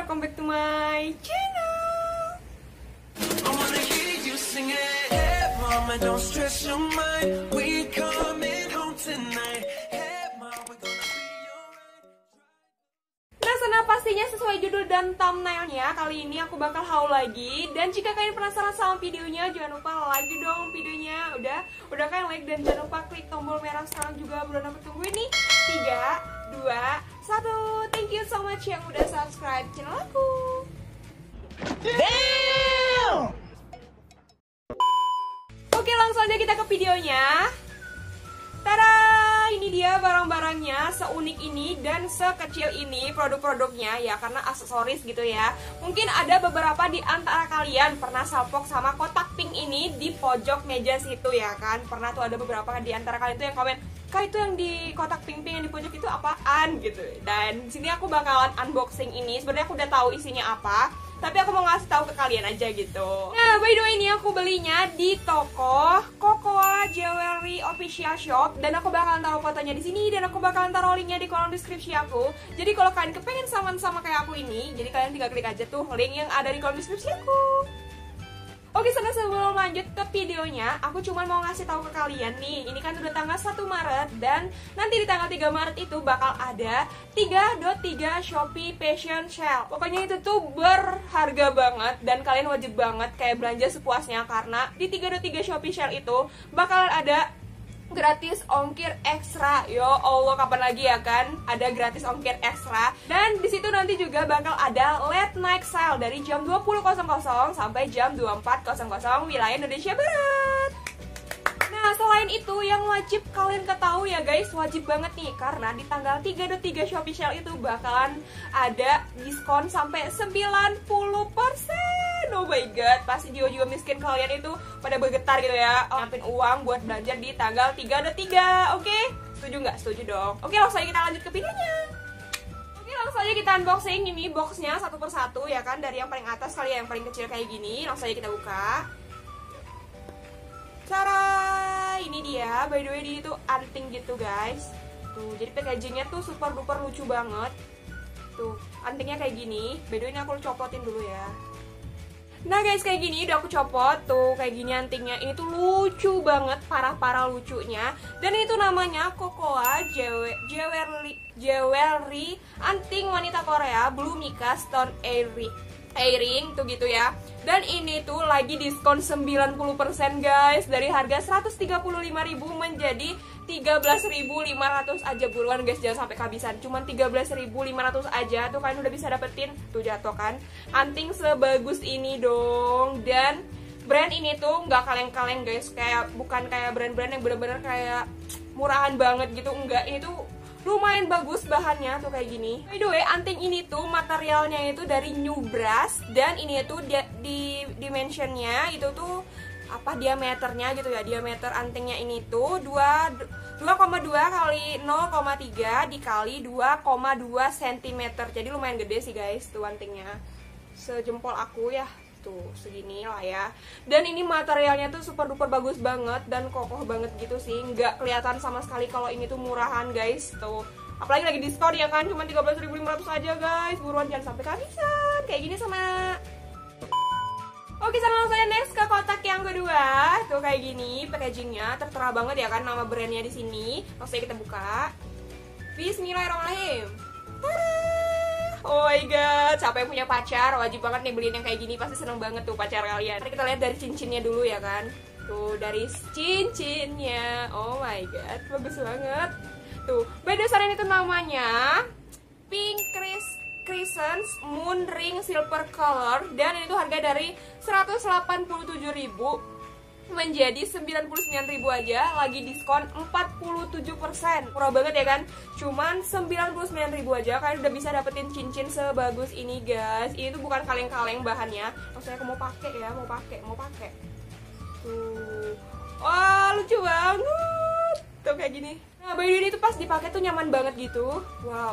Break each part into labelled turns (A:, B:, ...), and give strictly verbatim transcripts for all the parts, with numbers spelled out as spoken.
A: welcome back to my channel. I wanna hear you sing it. Hey mama, don't stress your mind. We coming home tonight. Hey mama, we're gonna be alright. Nah, sana pastinya sesuai judul dan thumbnailnya, kali ini aku bakal haul lagi. Dan jika kalian penasaran sama videonya, jangan lupa like dong videonya. Udah, udah kalian like dan jangan lupa klik tombol merah sekarang juga. Buruan aku tungguin nih. Tiga, dua, satu. Thank you so much yang udah subscribe channel aku. Damn! Oke, langsung aja kita ke videonya. Tada! Ini dia barang-barangnya, seunik ini dan sekecil ini produk-produknya ya, karena aksesoris gitu ya. Mungkin ada beberapa di antara kalian pernah salpok sama kotak pink ini di pojok meja situ ya kan. Pernah tuh ada beberapa di antara kalian tuh yang komen, "Kak, itu yang di kotak pink-pink yang di pojok itu apaan?" gitu. Dan di sini aku bakalan unboxing ini. Sebenarnya aku udah tahu isinya apa, tapi aku mau ngasih tahu ke kalian aja gitu. Nah, by the way ini aku belinya di toko Cocoa Jewelry Official Shop dan aku bakalan taruh fotonya di sini dan aku bakalan taruh linknya di kolom deskripsi aku. Jadi kalau kalian kepengen sama-sama kayak aku ini, jadi kalian tinggal klik aja tuh link yang ada di kolom deskripsi aku. Oke, sana sebelum lanjut ke videonya, aku cuma mau ngasih tahu ke kalian nih, ini kan udah tanggal satu Maret dan nanti di tanggal tiga Maret itu bakal ada tiga dot tiga Shopee Fashion Sale. Pokoknya itu tuh berharga banget dan kalian wajib banget kayak belanja sepuasnya, karena di tiga dot tiga Shopee Sale itu bakalan ada gratis ongkir ekstra. Yo Allah, kapan lagi ya kan ada gratis ongkir ekstra. Dan di situ nanti juga bakal ada late night sale dari jam dua puluh sampai jam dua puluh empat wilayah Indonesia Barat. Nah, selain itu yang wajib kalian ketahui ya guys, wajib banget nih, karena di tanggal tiga dot tiga Shopee Sale itu bakalan ada diskon sampai sembilan puluh persen. Oh my god, pasti jiwa-jiwa miskin kalian itu pada bergetar gitu ya, nyiapin uang buat belanja di tanggal tiga dot tiga. Oke, setuju nggak? Setuju dong. Oke, langsung aja kita lanjut ke videonya. Oke, langsung aja kita unboxing ini boxnya satu persatu ya kan, dari yang paling atas kali yang paling kecil kayak gini. Langsung aja kita buka. Cara ini dia, by the way ini tuh anting gitu guys. Tuh, jadi packagingnya tuh super duper lucu banget. Tuh, antingnya kayak gini. By the way ini aku copotin dulu ya. Nah guys, kayak gini udah aku copot. Tuh, kayak gini antingnya. Ini tuh lucu banget, parah-parah lucunya. Dan itu namanya Cocoa Jewelry Jewelry Anting Wanita Korea Blue Mica Stone Earring Earring tuh gitu ya. Dan ini tuh lagi diskon sembilan puluh persen guys, dari harga seratus tiga puluh lima ribu menjadi tiga belas ribu lima ratus aja. Buruan guys, jangan sampai kehabisan. Cuman tiga belas ribu lima ratus aja tuh kalian udah bisa dapetin. Tuh jatuh kan anting sebagus ini dong. Dan brand ini tuh nggak kaleng-kaleng guys, kayak bukan kayak brand-brand yang bener-bener kayak murahan banget gitu. Enggak, ini tuh lumayan bagus bahannya tuh kayak gini. By the way, anting ini tuh materialnya itu dari New Brass. Dan ini tuh di, di dimensionnya itu tuh apa, diameternya gitu ya. Diameter antingnya ini tuh dua koma dua kali nol koma tiga dikali dua koma dua sentimeter. Jadi lumayan gede sih guys tuh antingnya. Sejempol aku ya. Tuh segini lah ya. Dan ini materialnya tuh super duper bagus banget dan kokoh banget gitu sih. Nggak kelihatan sama sekali kalau ini tuh murahan guys. Tuh, apalagi lagi diskon ya kan, cuma tiga belas ribu lima ratus aja guys. Buruan jangan sampai kehabisan. Kayak gini sama. Oke, sama langsung aja next ke kotak yang kedua. Tuh kayak gini packagingnya, tertera banget ya kan nama brandnya di sini. Langsung aja kita buka. Bismillahirrahmanirrahim. Tada! Oh my god, siapa yang punya pacar wajib banget nih beliin yang kayak gini, pasti seneng banget tuh pacar kalian. Nanti kita lihat dari cincinnya dulu ya kan. Tuh dari cincinnya, oh my god, bagus banget. Tuh, by dasarnya itu namanya Pink Crescent Moon Ring Silver Color. Dan ini tuh harga dari seratus delapan puluh tujuh ribu menjadi sembilan puluh sembilan ribu aja, lagi diskon empat puluh tujuh persen. Murah banget ya kan, cuman sembilan puluh sembilan ribu aja kalian udah bisa dapetin cincin sebagus ini guys. Ini tuh bukan kaleng-kaleng bahannya. Maksudnya aku mau pakai ya, mau pakai, mau pakai. Tuh, wah lucu banget. Tuh kayak gini. Nah, by the way ini tuh pas dipakai tuh nyaman banget gitu. Wow.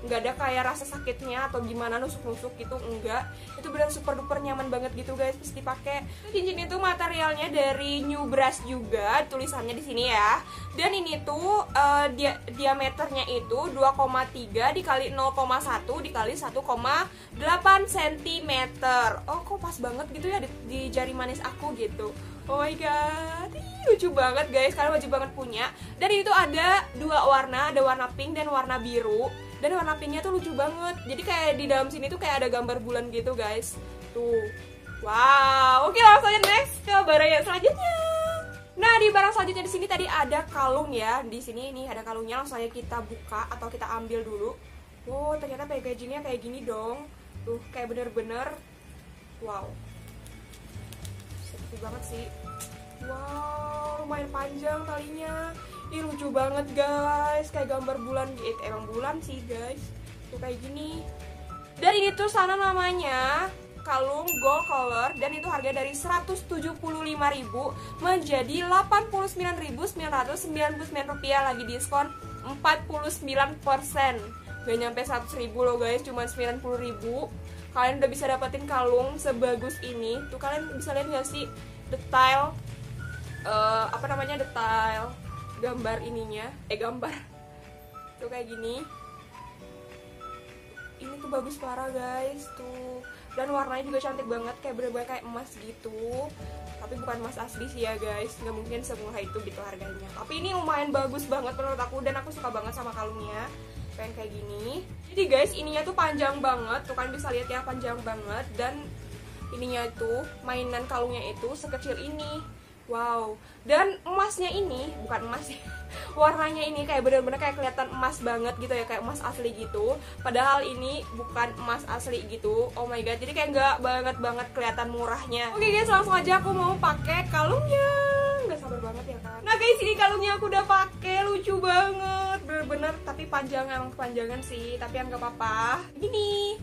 A: nggak ada kayak rasa sakitnya atau gimana nusuk-nusuk gitu, enggak. Itu benar super duper nyaman banget gitu guys pas dipakai. Cincin itu materialnya dari New Brass juga, tulisannya di sini ya. Dan ini tuh uh, dia diameternya itu dua koma tiga dikali nol koma satu dikali satu koma delapan sentimeter. Oh kok pas banget gitu ya di, di jari manis aku gitu. Oh my god, ih, lucu banget guys, kalian wajib banget punya. Dan ini tuh ada dua warna, ada warna pink dan warna biru. Dan warna pinknya tuh lucu banget, jadi kayak di dalam sini tuh kayak ada gambar bulan gitu guys. Tuh, wow. Oke, langsung aja next ke barang yang selanjutnya. Nah, di barang selanjutnya di sini tadi ada kalung ya. Di sini nih ada kalungnya, langsung aja kita buka atau kita ambil dulu. Wow, ternyata packagingnya kayak gini dong. Tuh, kayak bener-bener wow. Seksi banget sih. Wow, lumayan panjang talinya. Ih, lucu banget guys, kayak gambar bulan gitu. Emang bulan sih guys. Tuh kayak gini. Dan ini tuh sana namanya kalung gold color, dan itu harga dari seratus tujuh puluh lima ribu menjadi delapan puluh sembilan ribu sembilan ratus sembilan puluh sembilan rupiah, lagi diskon empat puluh sembilan persen. Gak nyampe seratus ribu loh guys, cuma sembilan puluh ribu. Kalian udah bisa dapetin kalung sebagus ini. Tuh kalian bisa lihat gak sih detail uh, apa namanya detail gambar ininya, eh gambar tuh kayak gini. Ini tuh bagus parah guys tuh, dan warnanya juga cantik banget, kayak bener-bener kayak emas gitu. Tapi bukan emas asli sih ya guys, nggak mungkin semurah itu gitu harganya. Tapi ini lumayan bagus banget menurut aku, dan aku suka banget sama kalungnya. Pengen kayak gini. Jadi guys, ininya tuh panjang banget, tuh kan bisa lihat ya, panjang banget. Dan ininya tuh mainan kalungnya itu sekecil ini. Wow, dan emasnya ini bukan emas ya, warnanya ini kayak bener-bener kayak kelihatan emas banget gitu ya, kayak emas asli gitu. Padahal ini bukan emas asli gitu. Oh my god, jadi kayak nggak banget banget kelihatan murahnya. Oke guys, langsung aja aku mau pakai kalungnya. Nggak sabar banget ya kan. Nah guys, ini kalungnya aku udah pakai, lucu banget, bener-bener. Tapi panjang, emang kepanjangan sih, tapi yang nggak apa-apa. Gini.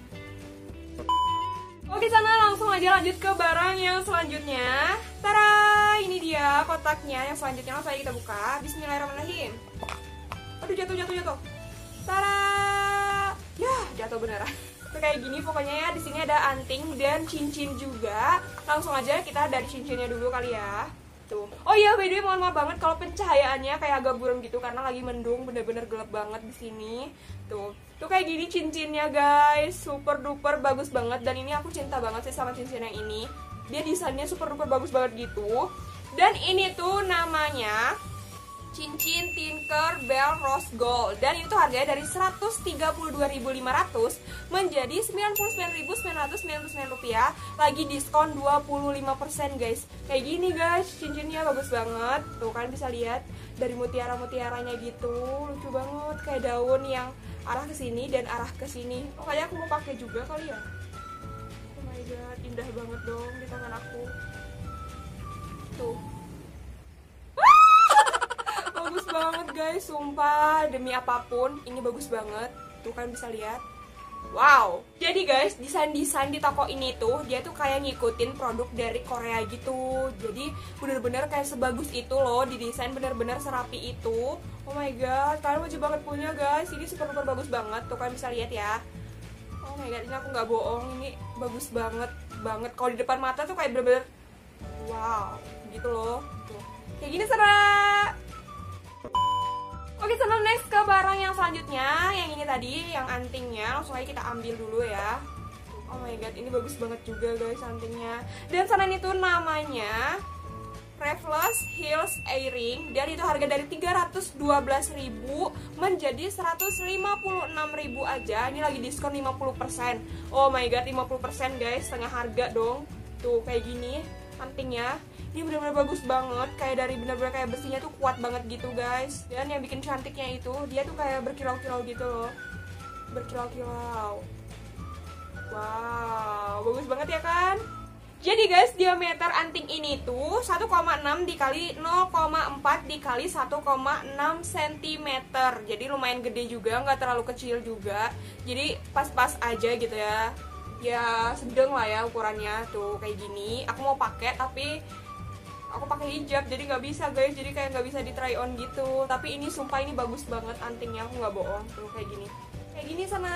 A: Oke, sana langsung aja lanjut ke barang yang selanjutnya. Tara, ini dia kotaknya yang selanjutnya. Langsung aja kita buka. Bismillahirrahmanirrahim. Aduh, jatuh, jatuh, jatuh. Tara, ya jatuh beneran. Tuh kayak gini pokoknya ya. Di sini ada anting dan cincin juga. Langsung aja kita dari cincinnya dulu kali ya. Tuh. Oh iya, by the way, mohon maaf banget kalau pencahayaannya kayak agak buram gitu karena lagi mendung, bener-bener gelap banget di sini. Tuh. Tuh kayak gini cincinnya guys, super duper bagus banget. Dan ini aku cinta banget sih sama cincin yang ini. Dia desainnya super duper bagus banget gitu. Dan ini tuh namanya cincin Tinker Bell Rose Gold. Dan itu harganya dari seratus tiga puluh dua ribu lima ratus menjadi sembilan puluh sembilan ribu sembilan ratus sembilan puluh sembilan rupiah, lagi diskon dua puluh lima persen guys. Kayak gini guys, cincinnya bagus banget. Tuh kan bisa lihat dari mutiara-mutiaranya gitu, lucu banget, kayak daun yang arah ke sini dan arah ke sini. Oh, kayaknya aku mau pakai juga kali ya. Oh my god, indah banget dong di tangan aku. Tuh. Bagus banget guys, sumpah, demi apapun ini bagus banget. Tuh kan bisa lihat. Wow. Jadi guys, desain-desain di toko ini tuh dia tuh kayak ngikutin produk dari Korea gitu. Jadi bener-bener kayak sebagus itu loh, didesain bener-bener serapi itu. Oh my god, kalian wajib banget punya guys. Ini super super bagus banget. Tuh kalian bisa lihat ya. Oh my god, ini aku nggak bohong, ini bagus banget banget. Kalau di depan mata tuh kayak bener-bener wow, gitu loh. Tuh. Kayak gini Sarah. Oke, sebelum next ke barang yang selanjutnya, yang ini tadi, yang antingnya, langsung aja kita ambil dulu ya. Oh my god, ini bagus banget juga guys antingnya. Dan sana ini tuh namanya Raveless Heels Earring, dan itu harga dari tiga ratus dua belas ribu menjadi seratus lima puluh enam ribu aja. Ini lagi diskon lima puluh persen. Oh my god, lima puluh persen guys, setengah harga dong. Tuh kayak gini antingnya. Ini benar-benar bagus banget, kayak dari benar-benar kayak besinya tuh kuat banget gitu guys. Dan yang bikin cantiknya itu dia tuh kayak berkilau-kilau gitu loh, berkilau-kilau. Wow, bagus banget ya kan? Jadi guys, diameter anting ini tuh satu koma enam dikali nol koma empat dikali satu koma enam sentimeter. Jadi lumayan gede juga, nggak terlalu kecil juga. Jadi pas-pas aja gitu ya. Ya sedang lah ya ukurannya tuh kayak gini. Aku mau pakai tapi aku pakai hijab jadi nggak bisa guys, jadi kayak nggak bisa di try on gitu. Tapi ini sumpah ini bagus banget antingnya, aku nggak bohong. Tuh kayak gini, Kayak gini sana.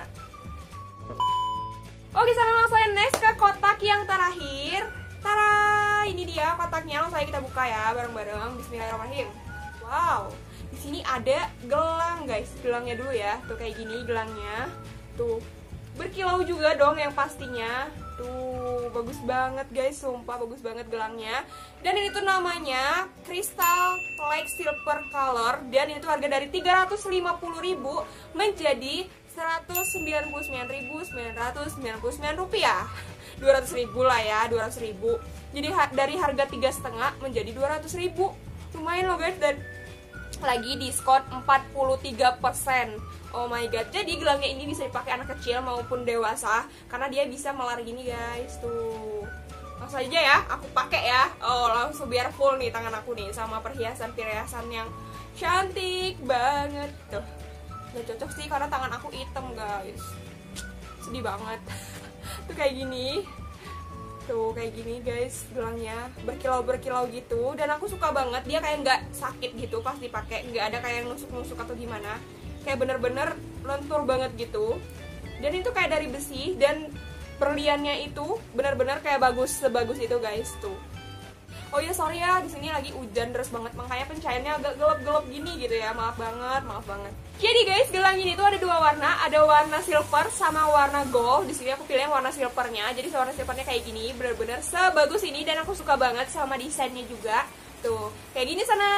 A: Oke, sana langsung aja next ke kotak yang terakhir. Tara, ini dia kotaknya. Langsung aja kita buka ya bareng-bareng. Bismillahirrahmanirrahim. Wow, di sini ada gelang guys. Gelangnya dulu ya. Tuh kayak gini gelangnya. Tuh berkilau juga dong yang pastinya. Tuh bagus banget guys, sumpah bagus banget gelangnya. Dan ini tuh namanya Crystal Lake Silver Color. Dan ini tuh harga dari tiga ratus lima puluh ribu menjadi seratus sembilan puluh sembilan ribu sembilan ratus sembilan puluh sembilan rupiah. Dua ratus ribu lah ya, dua ratus ribu. Jadi ha dari harga tiga setengah menjadi dua ratus ribu. Lumayan loh guys, dan lagi diskon empat puluh tiga persen. Oh my god, jadi gelangnya ini bisa dipakai anak kecil maupun dewasa karena dia bisa melar gini guys. Tuh langsung aja ya, aku pakai ya. Oh langsung biar full nih tangan aku nih sama perhiasan-perhiasan yang cantik banget. Tuh gak cocok sih karena tangan aku hitam guys, sedih banget. Tuh kayak gini. Tuh kayak gini guys, gelangnya berkilau-berkilau gitu. Dan aku suka banget, dia kayak nggak sakit gitu pas dipakai, nggak ada kayak nusuk-nusuk atau gimana. Kayak bener-bener lentur banget gitu. Dan itu kayak dari besi, dan berliannya itu bener-bener kayak bagus, sebagus itu guys. Tuh. Oh ya sorry ya, di sini lagi hujan deras banget, makanya pencahayaannya agak gelap-gelap gini gitu ya. Maaf banget, maaf banget. Jadi guys, gelang ini tuh ada dua warna, ada warna silver sama warna gold. Di sini aku pilih yang warna silvernya. Jadi warna silvernya kayak gini, bener-bener sebagus ini, dan aku suka banget sama desainnya juga. Tuh, kayak gini sana.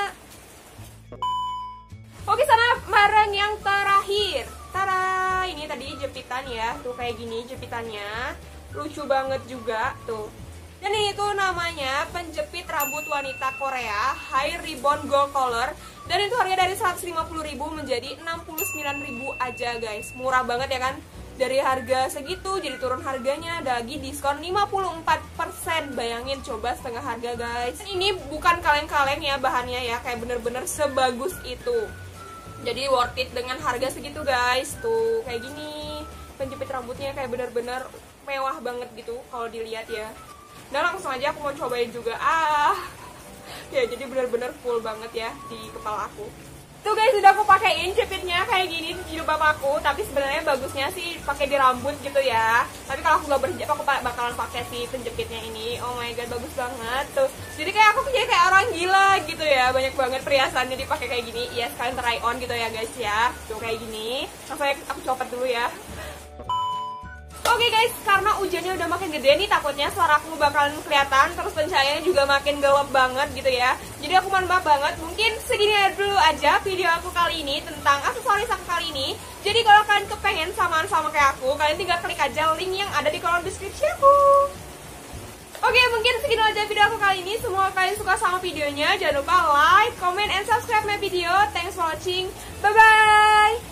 A: Oke sana, barang yang terakhir. Tara, ini tadi jepitan ya. Tuh kayak gini jepitannya, lucu banget juga. Tuh. Dan ini tuh namanya penjepit rambut wanita Korea High Ribbon Gold Color. Dan itu harga dari seratus lima puluh ribu menjadi enam puluh sembilan ribu aja guys. Murah banget ya kan. Dari harga segitu jadi turun harganya, ada lagi diskon lima puluh empat persen. Bayangin coba setengah harga guys. Dan ini bukan kaleng-kaleng ya bahannya ya, kayak bener-bener sebagus itu. Jadi worth it dengan harga segitu guys. Tuh kayak gini. Penjepit rambutnya kayak bener-bener mewah banget gitu kalau dilihat ya. Dan langsung aja aku mau cobain juga. Ah, ya jadi bener-bener full banget ya di kepala aku. Tuh guys, udah aku pakein jepitnya kayak gini di jilbab aku. Tapi sebenarnya bagusnya sih pakai di rambut gitu ya. Tapi kalau aku gak berhijab, aku bakalan pakai si penjepitnya ini. Oh my god, bagus banget tuh. Jadi kayak aku jadi kayak orang gila gitu ya. Banyak banget perhiasannya dipakai kayak gini. Ya sekalian try on gitu ya guys ya. Tuh kayak gini. Langsung aku copot dulu ya. Oke okay guys, karena hujannya udah makin gede nih, takutnya suara aku bakalan kelihatan, terus pencahayaannya juga makin gelap banget gitu ya. Jadi aku mohon maaf banget, mungkin segini dulu aja video aku kali ini tentang aksesoris aku kali ini. Jadi kalau kalian kepengen samaan sama kayak aku, kalian tinggal klik aja link yang ada di kolom deskripsi aku. Oke, okay, mungkin segini aja video aku kali ini. Semoga kalian suka sama videonya. Jangan lupa like, comment, and subscribe my video. Thanks for watching. Bye-bye.